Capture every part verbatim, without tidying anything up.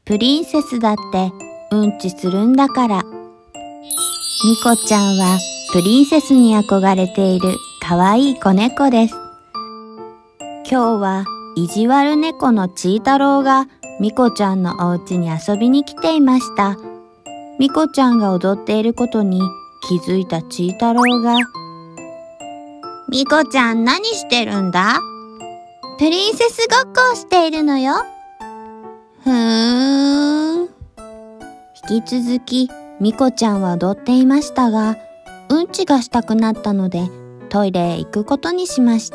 プリンセスだってうんちするんだから。みこちゃんはプリンセスに憧れているかわいい子猫です。今日は意地悪猫のちーたろうがみこちゃんのお家に遊びに来ていました。みこちゃんが踊っていることに気づいたちーたろうが、みこちゃん何してるんだ？プリンセスごっこをしているのよ。ふーん。引き続きみこちゃんは踊っていましたが、うんちがしたくなったのでトイレへ行くことにしました。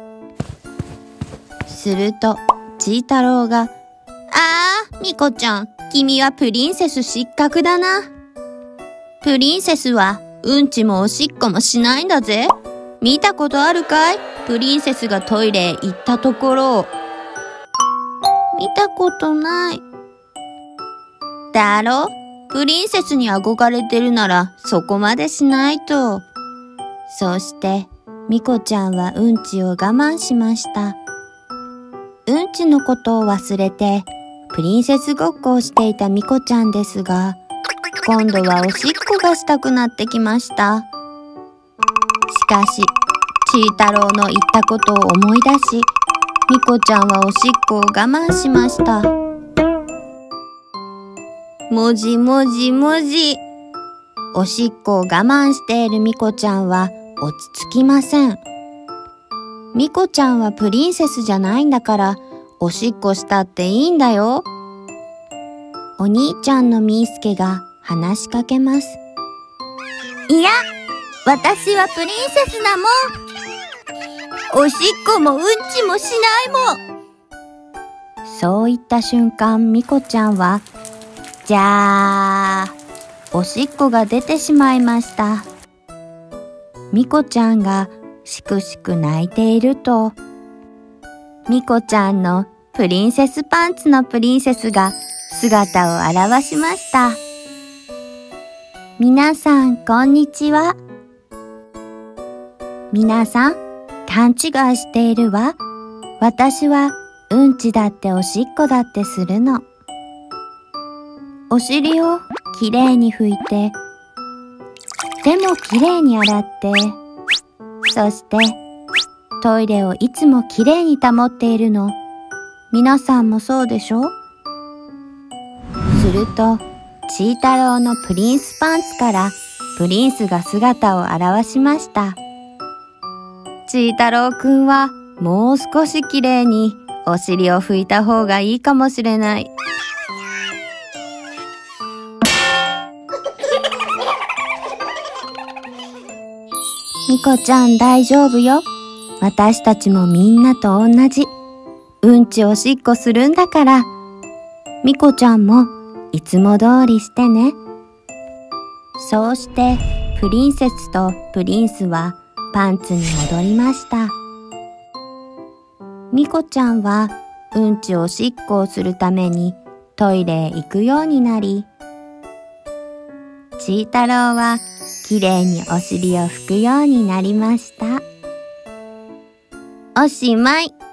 するとちーたろうが、あー、みこちゃん、君はプリンセス失格だな。プリンセスはうんちもおしっこもしないんだぜ。見たことあるかい？プリンセスがトイレへ行ったところを。見たことない。だろ？プリンセスに憧れてるならそこまでしないと。そしてみこちゃんはうんちを我慢しました。うんちのことを忘れてプリンセスごっこをしていたみこちゃんですが、今度はおしっこがしたくなってきました。しかし、ちーたろうの言ったことを思い出し、みこちゃんはおしっこを我慢しました。もじもじもじ。おしっこを我慢しているみこちゃんは落ち着きません。みこちゃんはプリンセスじゃないんだから、おしっこしたっていいんだよ。お兄ちゃんのみーすけが話しかけます。いや、私はプリンセスだもん。おしっこもうんちもしないもん。そう言った瞬間、みこちゃんは、じゃー、おしっこが出てしまいました。みこちゃんがしくしく泣いていると、みこちゃんのプリンセスパンツのプリンセスが姿を現しました。みなさん、こんにちは。みなさん、勘違いしているわ。私はうんちだっておしっこだってするの。お尻をきれいに拭いて、手もきれいに洗って、そしてトイレをいつもきれいに保っているの。皆さんもそうでしょ？すると、ちーたろうのプリンスパンツからプリンスが姿を現しました。ちーたろうくんはもう少しきれいにお尻を拭いた方がいいかもしれない。みこちゃん大丈夫よ。私たちもみんなと同じ。うんちおしっこするんだから。みこちゃんもいつも通りしてね。そうしてプリンセスとプリンスはパンツに戻りました。みこちゃんはうんちおしっこをするためにトイレへ行くようになり、ちーたろうはきれいにお尻を拭くようになりました。おしまい。